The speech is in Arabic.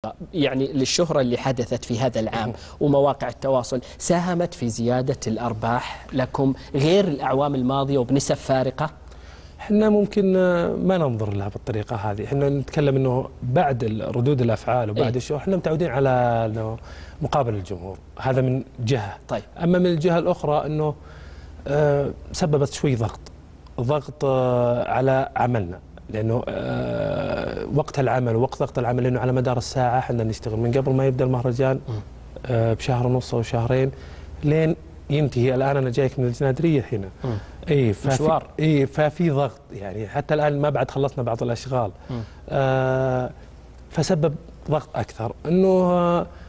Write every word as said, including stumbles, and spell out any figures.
دقيقة، يعني للشهرة اللي حدثت في هذا العام ومواقع التواصل ساهمت في زيادة الأرباح لكم غير الأعوام الماضية وبنسب فارقة؟ احنا ممكن ما ننظر لها بالطريقة هذه، احنا نتكلم انه بعد ردود الافعال وبعد الشو احنا متعودين على انه مقابل الجمهور، هذا من جهة. طيب. اما من الجهة الاخرى انه آه سببت شوي ضغط ضغط آه على عملنا، لانه آه وقت العمل ووقت ضغط العمل، لانه على مدار الساعة احنا نشتغل من قبل ما يبدا المهرجان آه بشهر ونص او شهرين لين ينتهي. الان انا جايك من الجنادريه هنا، اي مشوار، اي ففي ضغط، يعني حتى الان ما بعد خلصنا بعض الاشغال، آه فسبب ضغط اكثر انه